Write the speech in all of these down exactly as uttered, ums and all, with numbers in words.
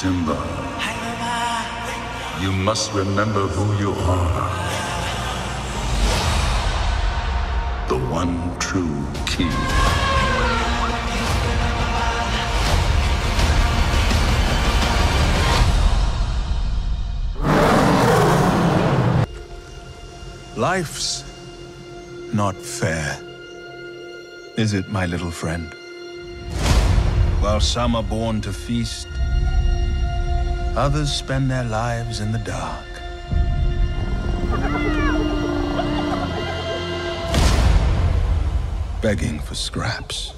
Simba, you must remember who you are. The one true king. Life's not fair, is it, my little friend? While some are born to feast, others spend their lives in the dark. Begging for scraps.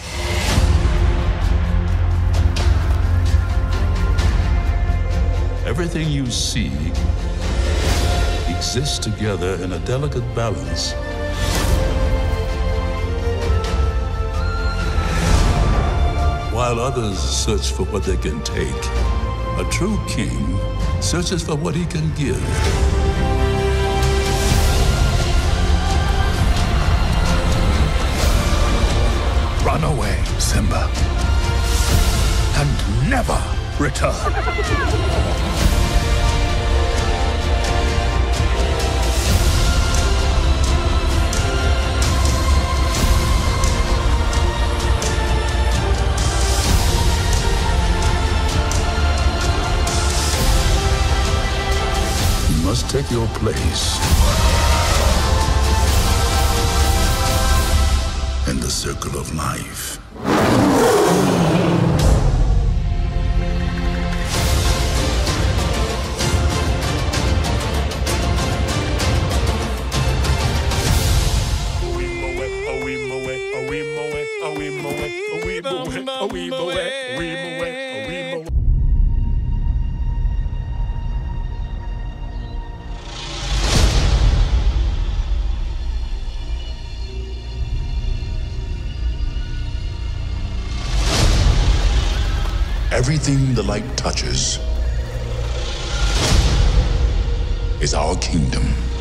Everything you see exists together in a delicate balance. While others search for what they can take, a true king searches for what he can give. Run away, Simba, and never return. You must take your place in the circle of life. Everything the light touches is our kingdom.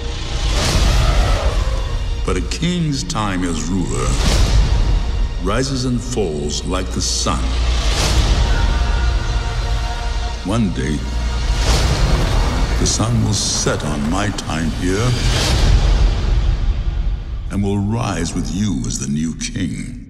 But a king's time as ruler rises and falls like the sun. One day, the sun will set on my time here and will rise with you as the new king.